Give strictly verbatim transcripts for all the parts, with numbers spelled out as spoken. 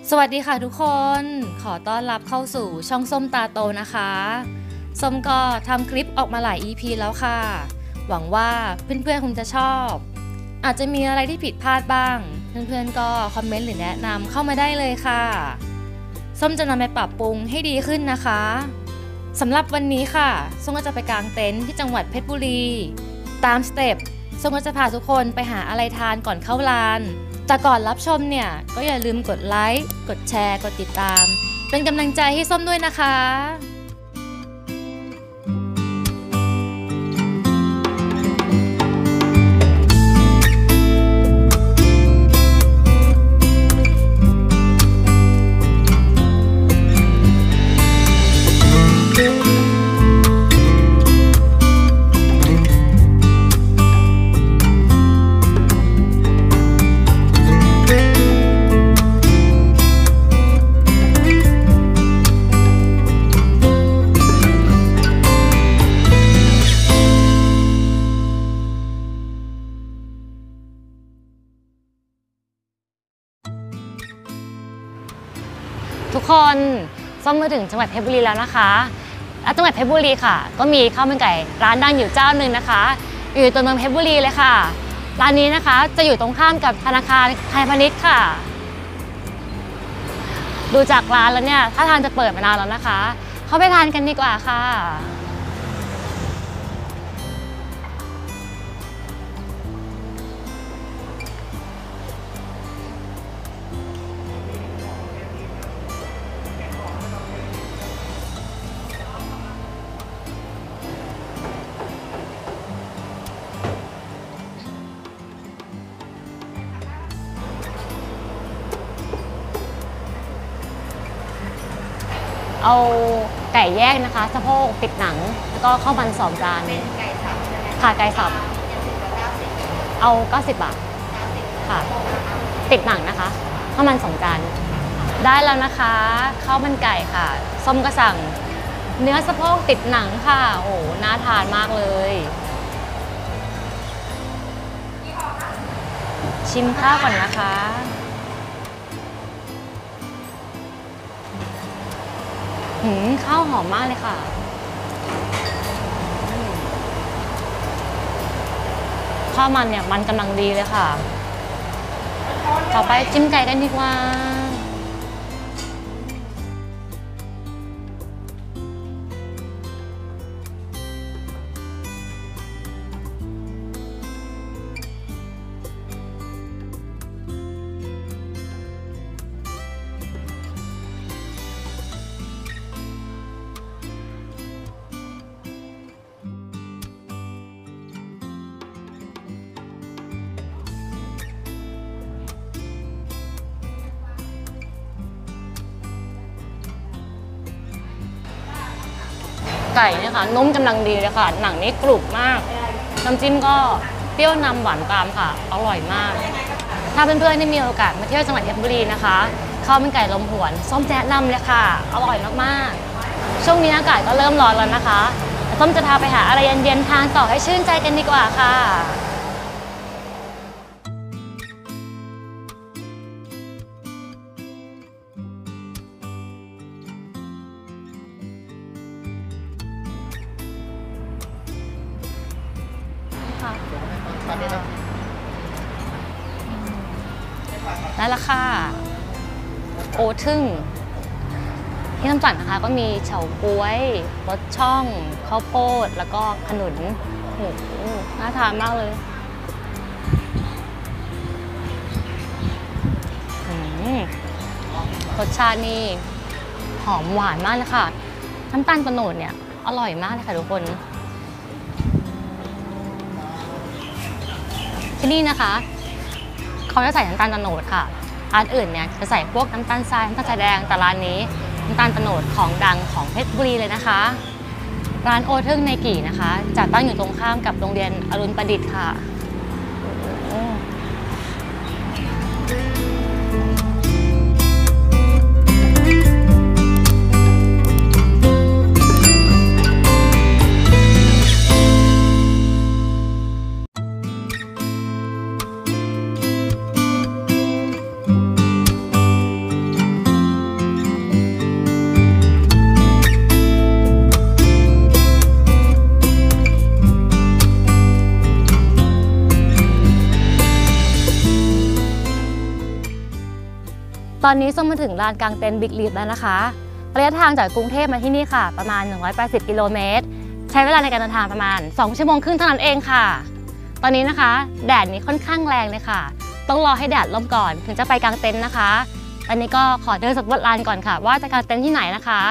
สวัสดีค่ะทุกคนขอต้อนรับเข้าสู่ช่องส้มตาโตนะคะส้มก็ทำคลิปออกมาหลาย อี พี แล้วค่ะหวังว่าเพื่อนๆคงจะชอบอาจจะมีอะไรที่ผิดพลาดบ้างเพื่อนๆก็คอมเมนต์หรือแนะนำเข้ามาได้เลยค่ะส้มจะนำไปปรับปรุงให้ดีขึ้นนะคะสำหรับวันนี้ค่ะส้มก็จะไปกางเต็นท์ที่จังหวัดเพชรบุรีตามสเต็ปส้มก็จะพาทุกคนไปหาอะไรทานก่อนเข้าร้านแต่ก่อนรับชมเนี่ยก็อย่าลืมกดไลค์กดแชร์กดติดตามเป็นกำลังใจให้ส้มด้วยนะคะทุกคนส้มมาถึงจังหวัดเพชรบุรีแล้วนะคะและจังหวัดเพชรบุรีค่ะก็มีข้าวมันไก่ร้านดังอยู่เจ้าหนึ่งนะคะอยู่ตัวเมืองเพชรบุรีเลยค่ะร้านนี้นะคะจะอยู่ตรงข้ามกับธนาคารไทยพาณิชย์ค่ะดูจากร้านแล้วเนี่ยถ้าทานจะเปิดมานานแล้วนะคะเข้าไปทานกันดีกว่าค่ะเอาไก่แยกนะคะสะโพกติดหนังแล้วก็ข้าวมันสองจานเป็นไก่สับค่ะไก่สับเอาเก้าสิบบาทค่ะติดหนังนะคะข้าวมันสองจานได้แล้วนะคะข้าวมันไก่ค่ะส้มก็สั่งเนื้อสะโพกติดหนังค่ะโอ้น่าทานมากเลยชิมข้าวก่อนนะคะหืมข้าวหอมมากเลยค่ะข้าวมันเนี่ยมันกำลังดีเลยค่ะต่อไปจิ้มไก่กันดีกว่าไก่เนี่ยค่ะนุ่มกำลังดีเลยค่ะหนังนี่กรุบมากน้ำจิ้มก็เปรี้ยวนำหวานตามค่ะอร่อยมากถ้าเพื่อนๆได้มีโอกาสมาเที่ยวจังหวัดเพชรบุรีนะคะข้าวมันไก่ลมหวนส้มแนะนำเลยค่ะอร่อยมากๆช่วงนี้อากาศก็เริ่มร้อนแล้วนะคะส้มจะพาไปหาอะไรเย็นๆทานต่อให้ชื่นใจกันดีกว่าค่ะได้ละค่ะโอทึ่งที่น้ำจัดนะคะก็มีเฉาก๊วยรสช่องข้าวโพดแล้วก็ขนุนโอ้โหน่าทานมากเลยรสชาตินี่หอมหวานมากเลยค่ะน้ำตาลโตโนดเนี่ยอร่อยมากเลยค่ะทุกคนที่นี่นะคะเขาจะใส่น้ำตาลโตโนดค่ะร้านอื่นเนี่ยจะใส่พวกน้ำตาลทรายน้ำตาลทรายแดงแต่ร้านนี้น้ำตาลโตโนดของดังของเพชรบุรีเลยนะคะร้านโอทึ่งในกี่นะคะจัดตั้งอยู่ตรงข้ามกับโรงเรียนอรุณประดิษฐ์ค่ะตอนนี้ส้มมาถึงลานกลางเต็นท์บิ๊กลีฟแล้วนะคะระยะทางจากกรุงเทพมาที่นี่ค่ะประมาณหนึ่งร้อยแปดสิบกิโลเมตรใช้เวลาในการเดินทางประมาณสองชั่วโมงครึ่งเท่านั้นเองค่ะตอนนี้นะคะแดดนี้ค่อนข้างแรงเลยค่ะต้องรอให้แดดร่มก่อนถึงจะไปกางเต็นท์นะคะตอนนี้ก็ขอเดินสำรวจลานก่อนค่ะว่าจะกางเต็นท์ที่ไหนนะคะ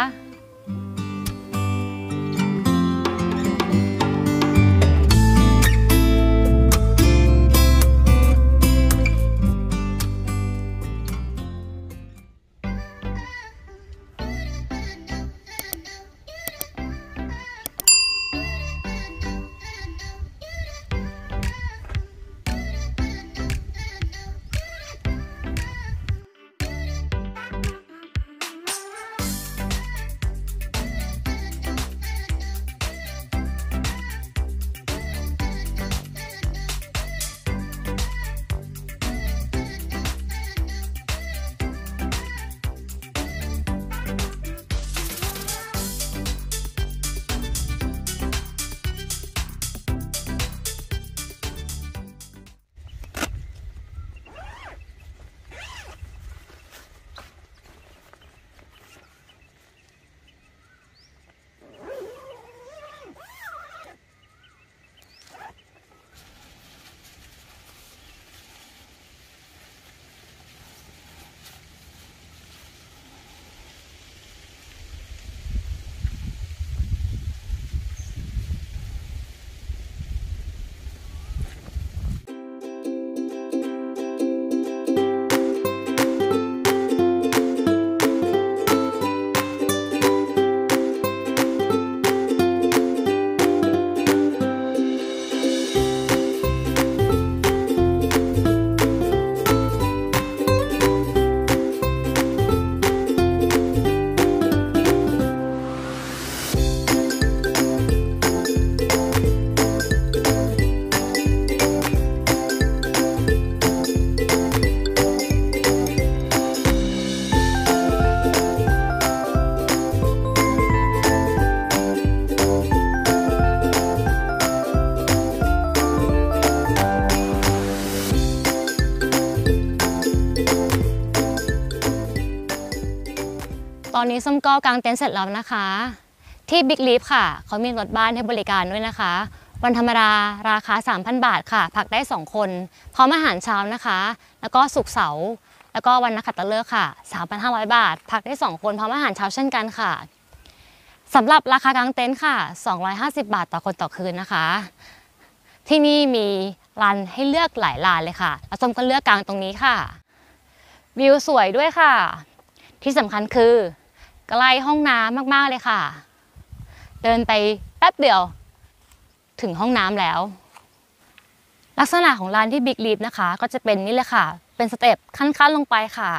ตอนนี้ส้มก็กางเต็นท์เสร็จแล้วนะคะที่บิ๊กลีฟค่ะเขามีรถบ้านให้บริการด้วยนะคะวันธรรมดาราคา สามพัน บาทค่ะพักได้สองคนพร้อมอาหารเช้านะคะแล้วก็ศุกร์เสาร์แล้วก็วันนักขัตฤกษ์ค่ะ สามพันห้าร้อย บาทพักได้สองคนพร้อมอาหารเช้าเช่นกันค่ะสำหรับราคากางเต็นท์ค่ะสองร้อยห้าสิบบาทต่อคนต่อคืนนะคะที่นี่มีลานให้เลือกหลายลานเลยค่ะแล้วส้มก็เลือกกางตรงนี้ค่ะวิวสวยด้วยค่ะที่สำคัญคือใกล้ห้องน้ำมากๆเลยค่ะเดินไปแป๊บเดียวถึงห้องน้ำแล้วลักษณะของลานที่บิ๊กลีฟนะคะก็จะเป็นนี่เลยค่ะเป็นสเต็ปขั้นๆลงไปค่ะ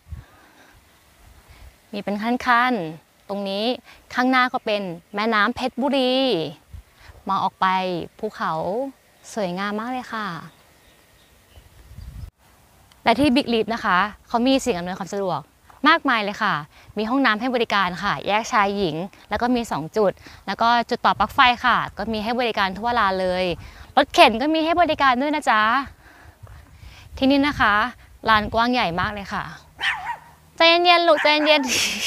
มีเป็นขั้นๆตรงนี้ข้างหน้าก็เป็นแม่น้ำเพชรบุรีมองออกไปภูเขาสวยงามมากเลยค่ะและที่บิ๊กลีฟนะคะเขามีสิ่งอำนวยความสะดวกมากมายเลยค่ะมีห้องน้ำให้บริการค่ะแยกชายหญิงแล้วก็มีสองจุดแล้วก็จุดต่อปลั๊กไฟค่ะก็มีให้บริการทั่วลานเลยรถเข็นก็มีให้บริการด้วยนะจ๊ะที่นี่นะคะลานกว้างใหญ่มากเลยค่ะใจเย็นๆลูกใจเย็น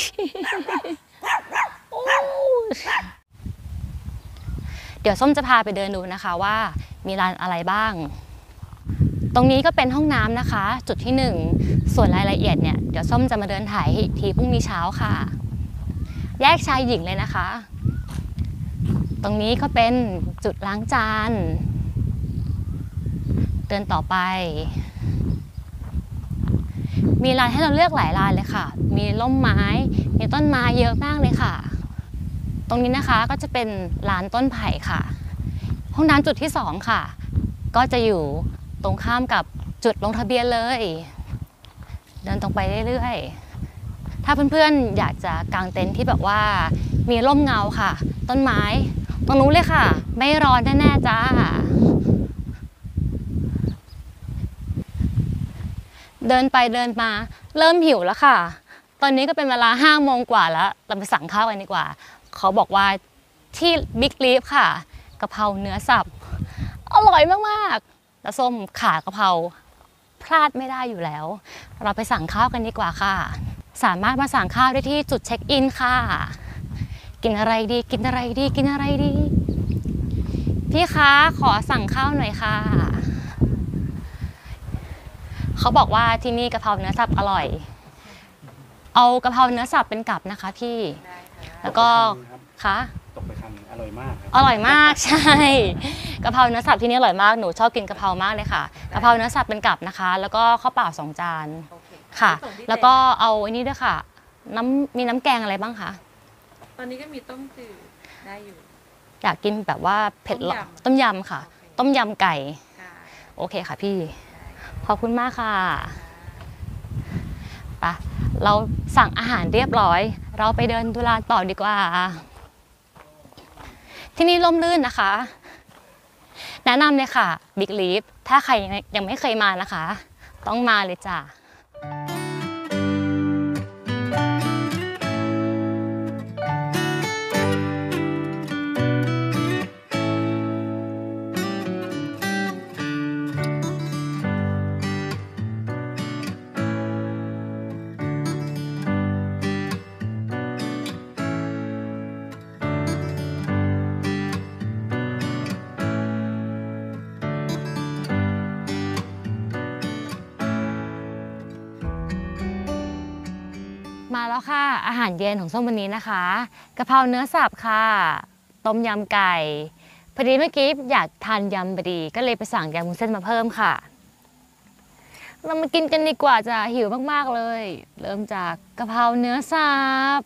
ๆเดี๋ยวส้มจะพาไปเดินดูนะคะว่ามีลานอะไรบ้างตรงนี้ก็เป็นห้องน้ำนะคะจุดที่หนึ่งส่วนรายละเอียดเนี่ยเดี๋ยวส้มจะมาเดินถ่ายอีกทีพรุ่งนี้เช้าค่ะแยกชายหญิงเลยนะคะตรงนี้ก็เป็นจุดล้างจานเดินต่อไปมีลานให้เราเลือกหลายลานเลยค่ะมีร่มไม้มีต้นไม้เยอะมากเลยค่ะตรงนี้นะคะก็จะเป็นลานต้นไผ่ค่ะห้องน้ำจุดที่สองค่ะก็จะอยู่ตรงข้ามกับจุดลงทะเบียนเลยเดินตรงไปเรื่อยๆถ้าเพื่อนๆอยากจะกางเต็นท์ที่แบบว่ามีร่มเงาค่ะต้นไม้ตรงนู้นเลยค่ะไม่ร้อนแน่ๆจ้าเดินไปเดินมาเริ่มหิวแล้วค่ะตอนนี้ก็เป็นเวลาห้าโมงกว่าแล้วเราไปสั่งข้าวกันดีกว่าเขาบอกว่าที่บิ๊กลีฟค่ะกะเพราเนื้อสับอร่อยมากๆแล้วส้มขากะเพราพลาดไม่ได้อยู่แล้วเราไปสั่งข้าวกันดีกว่าค่ะสามารถมาสั่งข้าวได้ที่จุดเช็คอินค่ะกินอะไรดีกินอะไรดีกินอะไรดีพี่คะขอสั่งข้าวหน่อยค่ะเขาบอกว่าที่นี่กะเพราเนื้อสับอร่อยเอากะเพราเนื้อสับเป็นกับนะคะพี่แล้วก็คะตกไปคำนึงอร่อยมากอร่อยมากใช่กะเพราเนื้อสับที่นี่อร่อยมากหนูชอบกินกะเพรามากเลยค่ะกะเพราเนื้อสับเป็นกับนะคะแล้วก็ข้าวเปล่าสองจานค่ะแล้วก็เอาอันนี้ด้วยค่ะน้ำมีน้ำแกงอะไรบ้างคะตอนนี้ก็มีต้มจืดได้อยู่อยากกินแบบว่าเผ็ดหรอต้มยำค่ะต้มยำไก่โอเคค่ะพี่ขอบคุณมากค่ะไปเราสั่งอาหารเรียบร้อยเราไปเดินดูลานต่อดีกว่าที่นี่ร่มรื่นนะคะแนะนำเลยค่ะ Big Leaf ถ้าใครยังไม่เคยมานะคะต้องมาเลยจ้ะมาแล้วค่ะอาหารเย็นของส้มวันนี้นะคะกะเพราเนื้อสับค่ะต้มยำไก่พอดีเมื่อกี้อยากทานยำพอดีก็เลยไปสั่งยำวุ้นเส้นมาเพิ่มค่ะเรามากินกันดีกว่าจะหิวมากๆเลยเริ่มจากกะเพราเนื้อสับ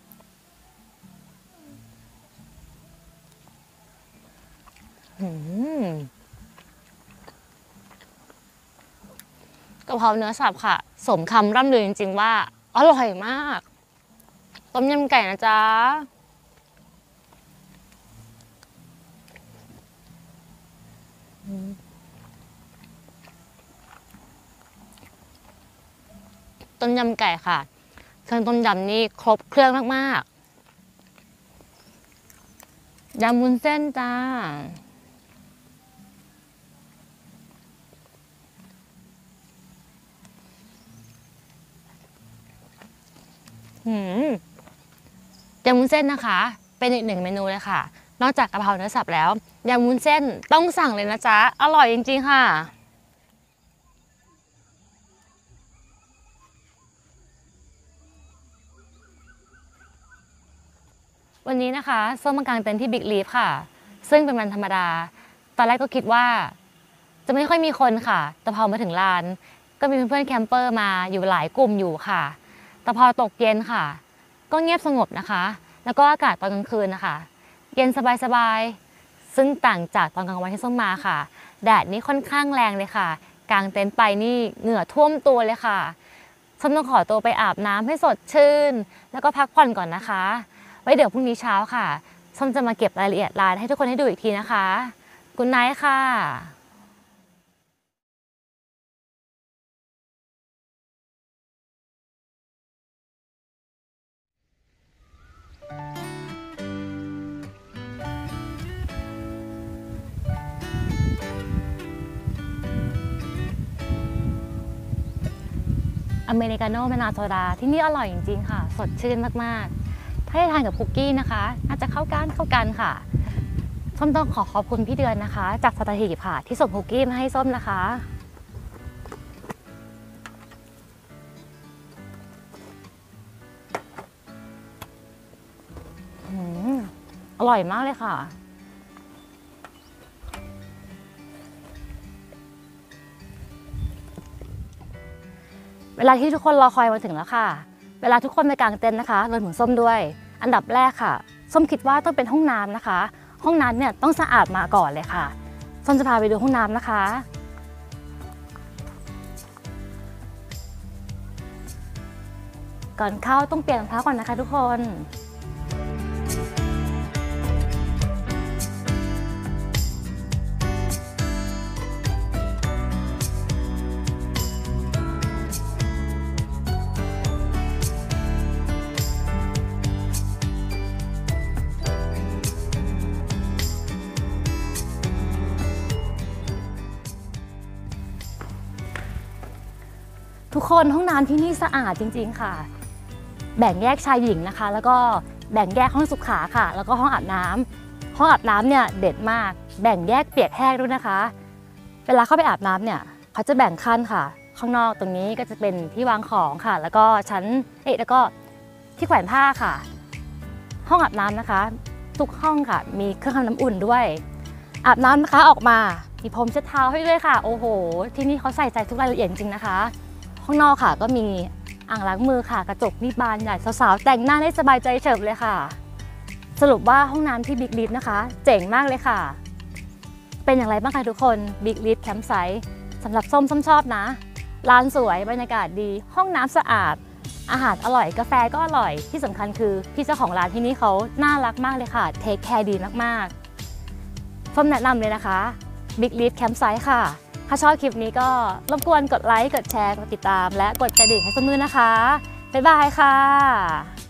กะเพราเนื้อสับค่ะสมคำร่ำลือจริงๆว่าอร่อยมากต้มยำไก่นะจ๊ะต้มยำไก่ค่ะเครื่องต้มยำนี่ครบเครื่องมากๆยำวุ้นเส้นจ้ายำวุ้นเส้นนะคะเป็นอีกหนึ่งเมนูเลยค่ะนอกจากกะเพราเนื้อสับแล้วยำวุ้นเส้นต้องสั่งเลยนะจ๊ะอร่อยจริงๆค่ะวันนี้นะคะส้มมากางเต็นท์ที่บิ๊กลีฟค่ะซึ่งเป็นวันธรรมดาตอนแรกก็คิดว่าจะไม่ค่อยมีคนค่ะแต่พอมาถึงลานก็มีเพื่อนๆแคมเปอร์มาอยู่หลายกลุ่มอยู่ค่ะแต่พอตกเย็นค่ะก็เงียบสงบนะคะแล้วก็อากาศตอนกลางคืนนะคะเย็นสบายๆซึ่งต่างจากตอนกลางวันที่ส้มมาค่ะแดดนี่ค่อนข้างแรงเลยค่ะกางเต็นท์ไปนี่เหงื่อท่วมตัวเลยค่ะส้มต้องขอตัวไปอาบน้ำให้สดชื่นแล้วก็พักผ่อนก่อนนะคะไว้เดี๋ยวพรุ่งนี้เช้าค่ะส้มจะมาเก็บรายละเอียดร้านให้ทุกคนได้ดูอีกทีนะคะกุดไนท์ค่ะอเมริกาโน่มะนาวโซดาที่นี่อร่อยจริงๆค่ะสดชื่นมากๆถ้าได้ทานกับคุกกี้นะคะน่าจะเข้ากันเข้ากันค่ะส้มต้องขอขอบคุณพี่เดือนนะคะจากสตาร์ทีค่ะที่ส่งคุกกี้มาให้ส้มนะคะอร่อยมากเลยค่ะเวลาที่ทุกคนรอคอยมาถึงแล้วค่ะเวลาทุกคนไปกางเต็นท์นะคะรวมถึงส้มด้วยอันดับแรกค่ะส้มคิดว่าต้องเป็นห้องน้ำนะคะห้องน้ำเนี่ยต้องสะอาดมาก่อนเลยค่ะส้มจะพาไปดูห้องน้ำนะคะก่อนเข้าต้องเปลี่ยนรองเท้าก่อนนะคะทุกคนทุกคนห้องน้ำที่นี่สะอาดจริงๆค่ะแบ่งแยกชายหญิงนะคะแล้วก็แบ่งแยกห้องสุขาค่ะแล้วก็ห้องอาบน้ำห้องอาบน้ำเนี่ยเด็ดมากแบ่งแยกเปียกแห้งด้วยนะคะเวลาเข้าไปอาบน้ำเนี่ยเขาจะแบ่งขั้นค่ะข้างนอกตรงนี้ก็จะเป็นที่วางของค่ะแล้วก็ชั้นเอ๊ะแล้วก็ที่แขวนผ้าค่ะห้องอาบน้ำนะคะทุกห้องค่ะมีเครื่องทำน้ำอุ่นด้วยอาบน้ำนะคะออกมามีพรมเช็ดเท้าให้ด้วยค่ะโอ้โหที่นี่เขาใส่ใจทุกรายละเอียดจริงๆนะคะข้างนอกค่ะก็มีอ่างล้างมือค่ะกระจกนี่บานใหญ่สาวๆแต่งหน้าได้สบายใจเฉิบเลยค่ะสรุปว่าห้องน้ำที่บิ๊กลิฟนะคะเจ๋งมากเลยค่ะเป็นอย่างไรบ้างคะทุกคนบิ๊กลิฟแคมป์ไซต์สำหรับส้มส้มชอบนะร้านสวยบรรยากาศดีห้องน้ำสะอาดอาหารอร่อยกาแฟก็อร่อยที่สำคัญคือพี่เจ้าของร้านที่นี่เขาน่ารักมากเลยค่ะเทคแคร์ดีมากๆส้มแนะนำเลยนะคะบิ๊กลิฟแคมป์ไซต์ค่ะถ้าชอบคลิปนี้ก็รบกวนกดไลค์กดแชร์กดติดตามและกดกระดิ่งให้ส้มด้วยนะคะบ๊ายบายค่ะ